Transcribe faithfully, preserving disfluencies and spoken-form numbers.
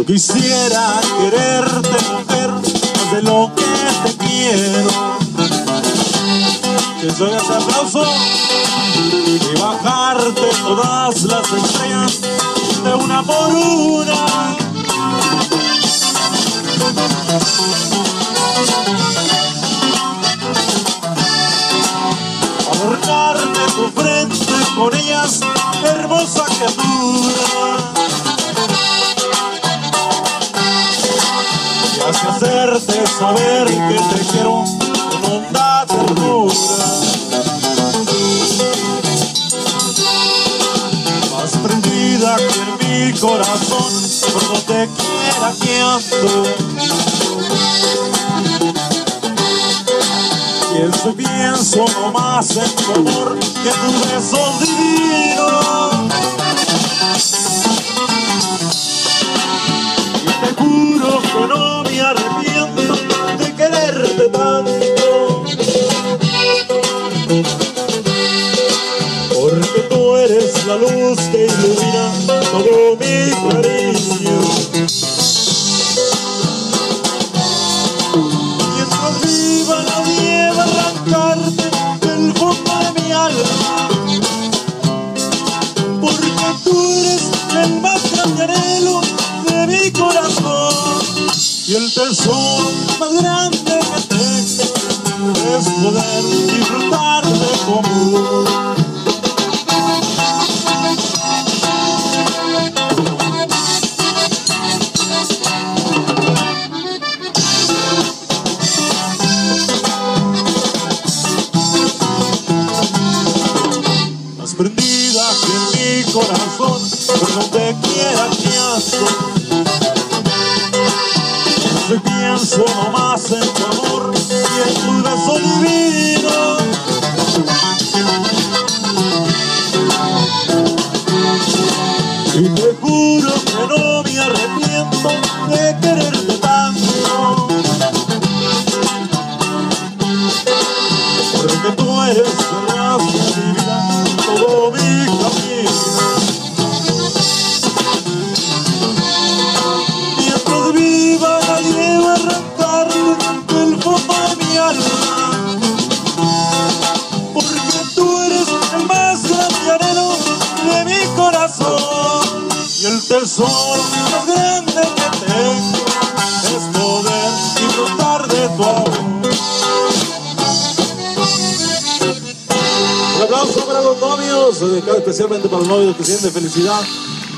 Yo quisiera quererte, mujer, más de lo que te quiero. Que soy ese aplauso y bajarte todas las estrellas de una por una. Ahorcarte tu frente con ellas, hermosa criatura. Y así hacerte saber que te quiero con honda ternura. Más prendida que en mi corazón, por donde quiera que ando. Pienso y pienso no más en tu amor que en tus besos divinos. Y te juro que no me arrepiento de quererte tanto, porque tú eres la luz que ilumina todo mi cariño. Mientras viva nadie va a arrancarte del fondo de mi alma, porque tú eres el más grande anhelo de mi corazón. Y el tesoro más grande que tengo es poder disfrutar de tu amor. Prendida que en mi corazón, por donde quiera que ando. Pienso y pienso no más en tu amor y en tu beso divino. Y te juro que no me arrepiento de quererte tanto, porque tú eres la más de mi vida, todo mi camino. Mientras viva nadie va a arrancarte del fondo de mi alma, porque tú eres el más grande anhelo de mi corazón. Y el tesoro más grande que tengo es poder disfrutar de tu amor. Un aplauso para los novios, dedicado especialmente para los novios que sienten felicidad